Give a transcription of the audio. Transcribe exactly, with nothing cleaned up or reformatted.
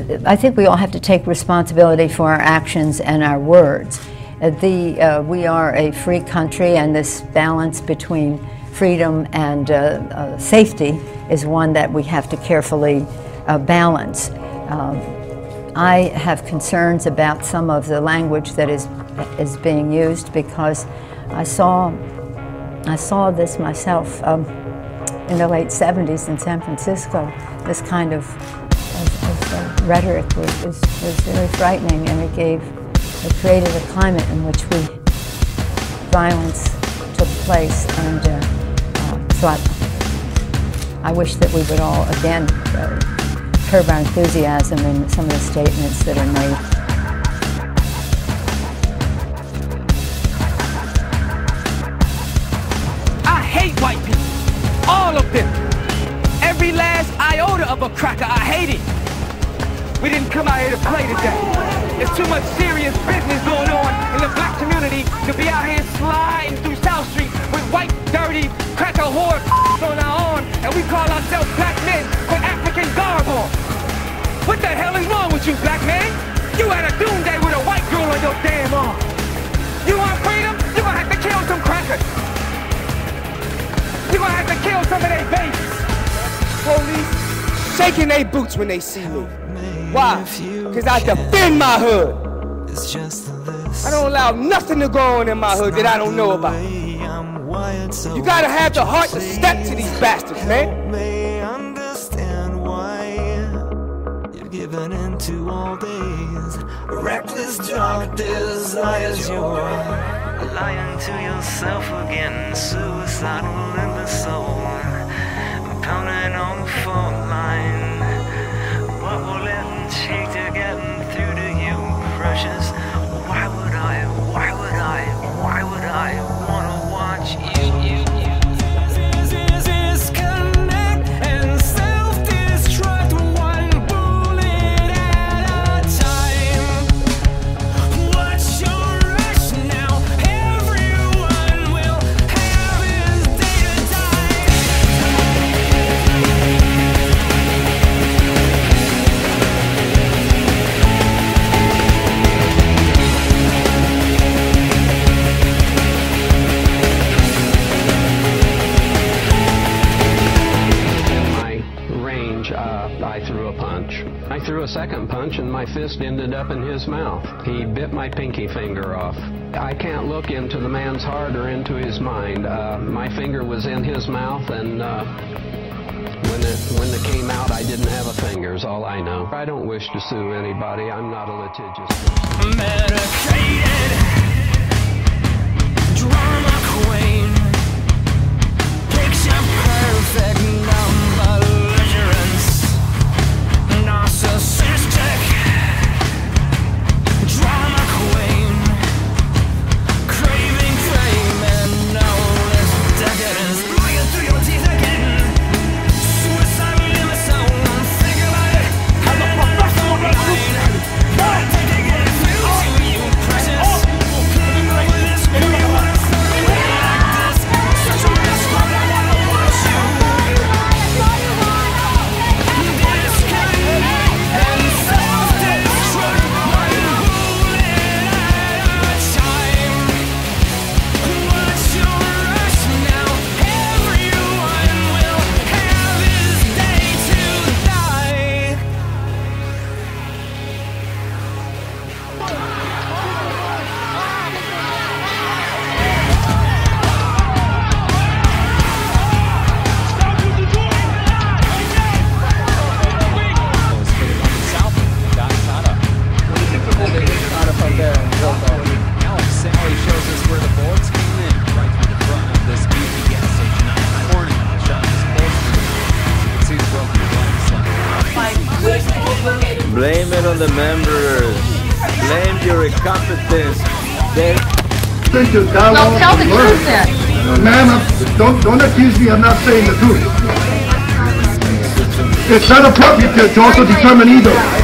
I think we all have to take responsibility for our actions and our words. Uh, the, uh, we are a free country, and this balance between freedom and uh, uh, safety is one that we have to carefully uh, balance. Um, I have concerns about some of the language that is, is being used, because I saw, I saw this myself um, in the late seventies in San Francisco. This kind of, of, of uh, rhetoric was, was, was very frightening, and it gave, it created a climate in which we, violence took place, and uh, uh, so I, I wish that we would all, again, uh, curb our enthusiasm in some of the statements that are made. I hate white people, all of them. Every last iota of a cracker, I hate it. We didn't come out here to play today. There's too much serious business going on in the black community to be out here sliding through South Street with white, dirty, cracker whore on our arm, and we call ourselves black men with African garb on. What the hell is wrong with you, black man? You had a doomsday with a white girl on your damn arm. You want freedom? You're gonna have to kill some crackers. You're gonna have to kill some of their babies. Police shaking their boots when they see me. Why? Because I defend my hood. I don't allow nothing to go on in my hood that I don't know about. You gotta have the heart to step to these bastards, man. Given into all days, reckless dark desires, you're lying to yourself again, suicidal in the soul, pounding on the fault line. What will it take to get through to you, precious? Why would I, why would I, why would I wanna watch you, you, you? I threw a punch. I threw a second punch and my fist ended up in his mouth. He bit my pinky finger off. I can't look into the man's heart or into his mind. Uh, my finger was in his mouth, and uh, when it, when it came out, I didn't have a finger, is all I know. I don't wish to sue anybody. I'm not a litigious person. Medicated drama queen, picture perfect number. Narcissistic drama queen, craving fame and all this decadence. Lying through your teeth again, suicidal in the soul. Think about it, I'm a professional line. What did they get through to you, precious? With this crew, you wanna throw me like this? Such a mess, I wanna watch you. Blame it on the members. Blame your incompetence. They Thank you. That Well, tell the truth then. Ma'am, don't, don't accuse me of not saying the truth. It's not appropriate to also determine either.